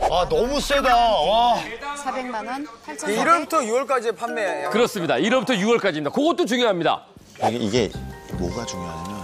아, 너무 세다. 와. 400만 원, 8,400. 1월부터 6월까지 판매. 그렇습니다. 1월부터 6월까지입니다. 그것도 중요합니다. 이게 뭐가 중요하냐면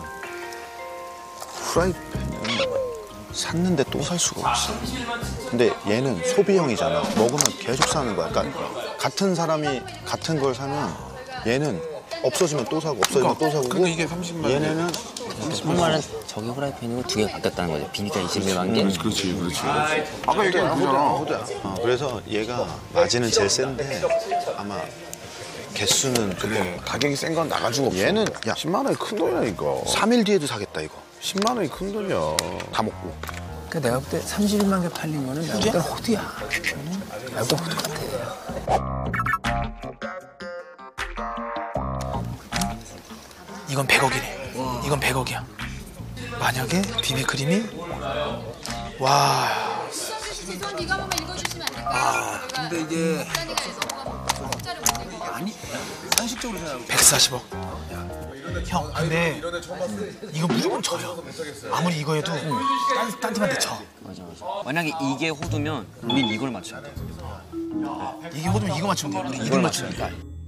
프라이팬은 샀는데 또 살 수가 없어. 근데 얘는 소비형이잖아. 먹으면 계속 사는 거야. 그러니까 같은 사람이 같은 걸 사면 얘는 없어지면 또 사고 없어지면 또 사고. 근데 이게 30만 얘네는 30만원 저기 후라이팬이고 2개 바뀌었다는 거죠. 비니까 21만 개. 그렇지. 아까 얘기한 거잖아. 그래서 얘가 마진은 제일 센데 아마 개수는 조금 가격이 센 건 나가지고 없어. 얘는 야 10만 원이 큰 돈이야 이거. 3일 뒤에도 사겠다 이거. 10만 원이 큰 돈이야. 다 먹고. 그러니까 내가 볼 때 31만 개 팔린 거는 내가 볼 때는 호두야. 내가 볼 때 호두 같아. 이건 100억이네. 이건 100억이야. 만약에 비비크림이 와. 이건 네가 한번 읽어주시면 안 될까요? 근데 이게 숫자를 못 읽어. 아니 상식적으로 생각하면 140억. 형, 근데 이거 무조건 져요. 아무리 이거 해도 딴 팀한테 져. 맞아. 만약에 이게 호두면 우린 이걸 맞춰야 돼. 이게 호두면 이거 맞추면 돼. 우리 이걸 맞추니까.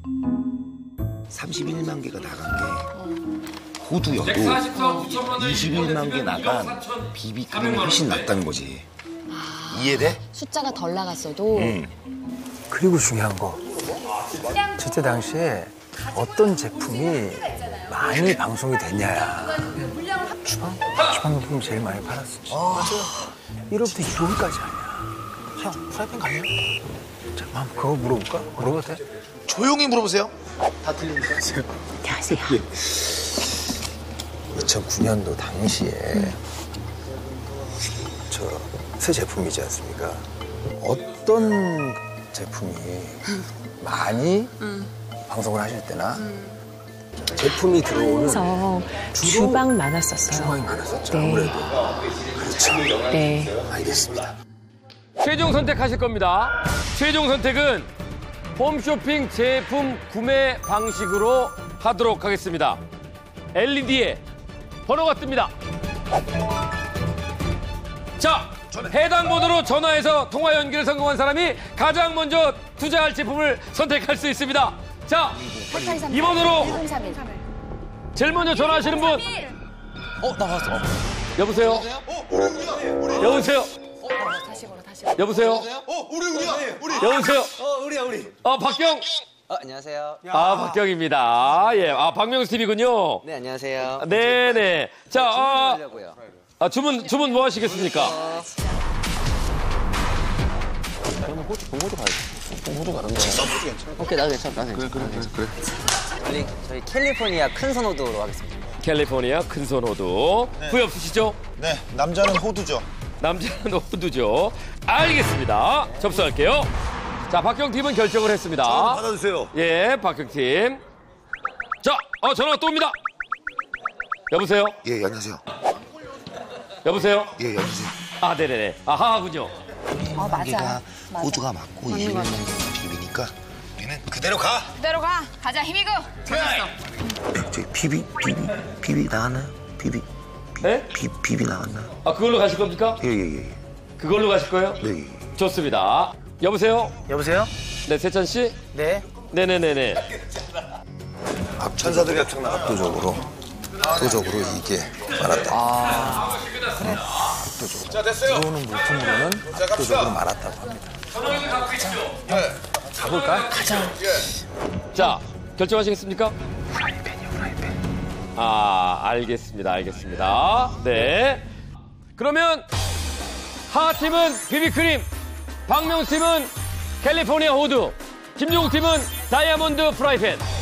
31만 개가 나간 게 호두여도 21만 개 나간 비비크림이 훨씬 낫다는 거지. 이해돼? 숫자가 덜 나갔어도 그리고 중요한 거. 저때 당시에 어떤 제품이 많이 방송이 됐냐야. 주방용품 제일 많이 팔았었지. 맞아. 1월부터 6월까지 아니야. 형, 프라이팬 갈래요? 잠깐만, 그거 물어볼까? 물어봐도 돼? 조용히 물어보세요. 안녕하세요. 2009년도 당시에 저 새 제품이지 않습니까? 어떤 제품이 많이 방송을 하실 때나 제품이 들어오는 주방 많았었어요. 주방이 많았었죠. 네. 아무래도. 그렇죠. 네. 알겠습니다. 최종 선택하실 겁니다. 최종 선택은 홈쇼핑 제품 구매 방식으로 하도록 하겠습니다. LED에 번호가 뜹니다. 자, 해당 번호로 전화해서 통화 연결 성공한 사람이 가장 먼저 투자할 제품을 선택할 수 있습니다. 자, 이 번호로 1031. 제일 먼저 전화하시는 분. 나왔어. 여보세요? 여보세요? 다시 걸어, 다시 걸어. 여보세요? 여보세요? 우리. 박경. 안녕하세요. 박경입니다. 예, 박명수 TV군요. 네, 안녕하세요. 네네. 자, 하려고요. 주문 뭐 하시겠습니까? 오케이, 나도 괜찮아. 그래. 빨리 저희 캘리포니아 큰 선호도로 하겠습니다. 캘리포니아 큰손호두. 후회 없으시죠? 네, 남자는 호두죠. 남자는 호두죠. 알겠습니다. 접수할게요. 자, 박경 팀은 결정을 했습니다. 받아주세요. 예, 박경 팀. 자, 전화 또 옵니다. 여보세요? 예, 안녕하세요. 여보세요? 예, 안녕하세요. 네네네. 하하군요. 맞아. 호두가 맞고 21만 개가 비비니까 우리는 그대로 가. 그대로 가. 가자, 힘이고. 저기 비비 나왔나요? 네? 비비 나왔나요? 그걸로 가실 겁니까? 예. 그걸로 가실 거예요? 네. 좋습니다. 여보세요? 여보세요? 네, 세찬 씨? 네. 네네네네. 천사들이 압도적으로 이게 많았다. 압도적으로. 들어오는 물품으로는 압도적으로 많았다고 합니다. 가볼까? 가자. 자, 결정하시겠습니까? 프라이팬이요, 프라이팬. 알겠습니다. 네. 그러면 하하팀은 비비크림, 박명수 팀은 캘리포니아 호두, 김종국 팀은 다이아몬드 프라이팬.